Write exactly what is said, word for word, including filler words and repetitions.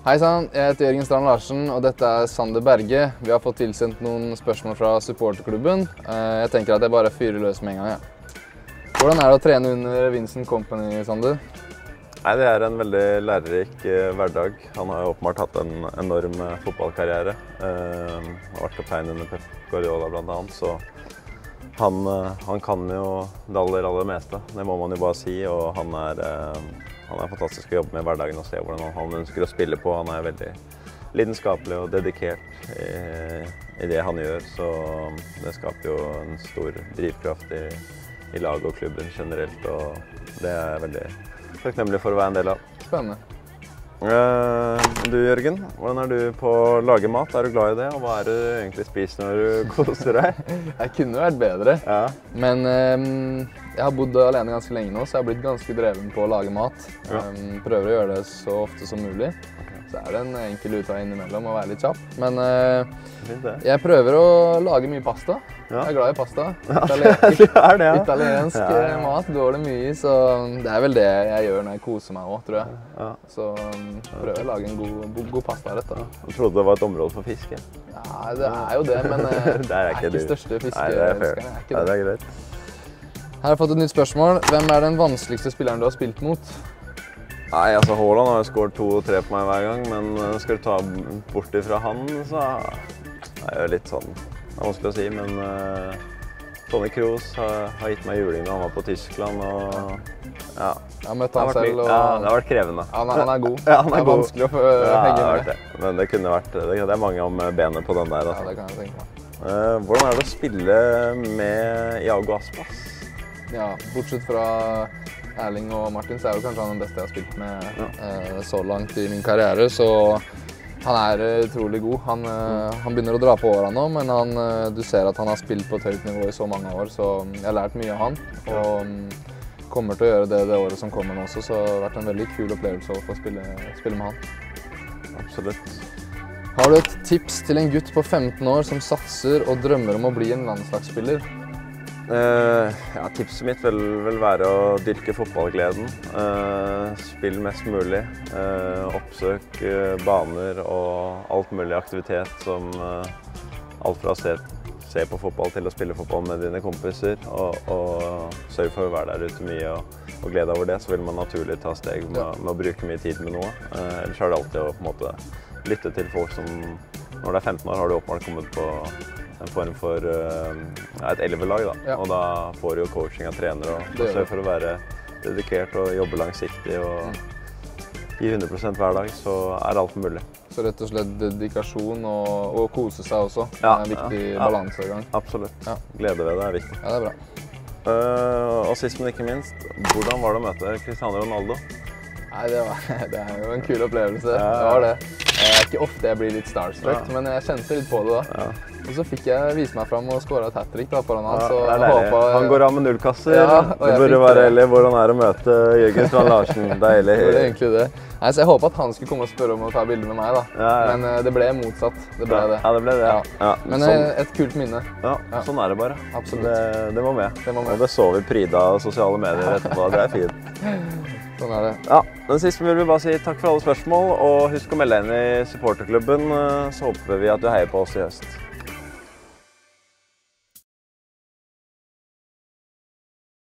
Hei sann, jeg heter Jørgen Strand Larsen, og dette er Sander Berge. Vi har fått tilsendt noen spørsmål fra supporterklubben. Jeg tenker at jeg bare fyrer løs med en gang. Ja. Hvordan er det å trene under Vincent Kompany, Sander? Nei, det er en veldig lærerik eh, hverdag. Han har jo åpenbart hatt en enorm eh, fotballkarriere. Eh, har vært kaptein under Pep Guardiola blant annet, så han, eh, han kan jo det aller, aller meste. Det må man jo bare si, og han er, eh, han er fantastisk å jobbe med i hverdagen og se hvordan han ønsker å spille på. Han er veldig lidenskapelig og dedikert i, i det han gjør, så det skaper jo en stor drivkraft i, i laget og klubben generelt, og det er jeg veldig takknemlig for å være en del av. Spennende. Uh, du, Jørgen, hvordan er du på å lage mat? Er du glad i det? Og hva er det du egentlig spiser når du koser deg? Jeg kunne vært bedre, Ja. men um, jeg har bodd alene ganske lenge nå, så jeg har blitt ganske dreven på å lage mat. Ja. Um, prøver å gjøre det så ofte som mulig. Så er det en enkel utvei innimellom å være litt kjapp. Men uh, Fint det. jeg prøver å lage mye pasta. Ja. Jeg er glad i pasta. Ja, Itali- det er det, ja. Italiensk Ja, ja. eh, mat går det mye i, så det er vel det jeg gjør når jeg koser meg også, tror jeg. Ja. Så um, prøver jeg å lage en god, god, god pastarett da. Jeg trodde det var et område for fiske. Ja, det er jo det, men eh, Det er jeg er ikke ikke du. største Nei, det er fair. fiskeelskeren. Jeg er Nei, ikke det det. er greit. Her har jeg fått et nytt spørsmål. Hvem er den vanskeligste spilleren du har spilt mot? Nei, altså Haaland har jo skåret to og tre på meg hver gang, men uh, skal du ta bort ifra han, så er det litt sånn, det er vanskelig å si, men uh, Toni Kroos har, har gitt meg juling da han var på Tyskland, og ja. Jeg har møtt Det har han vært, selv, og ja, det har vært krevende. han, er, han er god. Ja, han er det er god. vanskelig å få Ja, det henge har vært med. det. Men det kunne vært, det, det er mange om benet på den der. Ja, Altså. det kan jeg tenke meg. Uh, hvordan er det å spille med Iago Aspas? Ja, bortsett fra Erling og Martin, så er jo kanskje han den beste jeg har spilt med Ja. eh, så langt i min karriere, så han er eh, utrolig god. Han, eh, han begynner å dra på årene nå, men han, eh, du ser at han har spilt på et høyt nivå i så mange år, så jeg har lært mye av han, og mm, kommer til å gjøre det det året som kommer nå også, så det har vært en veldig kul opplevelse å få spille, spille med han. Absolutt. Har du et tips til en gutt på femten år som satser og drømmer om å bli en landslagsspiller? Uh, ja, tipset mitt vil, vil være å dyrke fotballgleden. Uh, spill mest mulig. Uh, oppsøk uh, baner og alt mulig aktivitet som uh, alt fra å se, se på fotball til å spille fotball med dine kompiser. Og, og sørg for å være der ute mye og, og glede over det, så vil man naturlig ta steg med, med å bruke mye tid med noe. Uh, ellers er det alltid å på en måte lytte til folk som, når du er femten år, har du åpenbart kommet på en form for uh, et elverlag, da. Ja. Og da får du jo coaching av trenere, og Det gjør sørg for å være dedikert og jobbe langsiktig og gi hundre prosent hver dag, så er alt mulig. Så rett og slett dedikasjon og, og kose seg også. Ja, det er en viktig ja, ja. balansegang. Absolutt. Ja. Glede ved det er viktig. Ja, det er bra. Uh, og sist, men ikke minst, hvordan var det å møte Cristiano Ronaldo? Nei, det, var, det er jo en kul opplevelse. Ja, ja. Det var det. Det er ikke ofte jeg blir litt starstruck, Ja. men jeg kjente litt på det da. Ja. Og så fikk jeg vise meg fram og skåret et hat-trick da foran han. Ja, så det er jeg deilig. håpet- Han går av med nullkasser. Ja, og det jeg burde fikk være det. eller hvordan er det å møte Jørgen Strand Larsen. Deilig. Det var egentlig det. Nei, så jeg håpet at han skulle komme og spørre om å ta bilder med meg da. Ja, ja. Men eh, det ble motsatt. Det ble det. Ja, det ble det. Ja. Ja, Men sånn, eh, et kult minne. ja, ja. sånn er det bare. Absolutt. Det, det må med. Det må med. Og det så vi pryda av sosiale medier etterpå. Det er fint. Sånn er det. Ja, den siste vil vi bare si takk for alle spørsmål, og husk å melde deg inn i supporterklubben, så håper vi at du heier på oss i høst.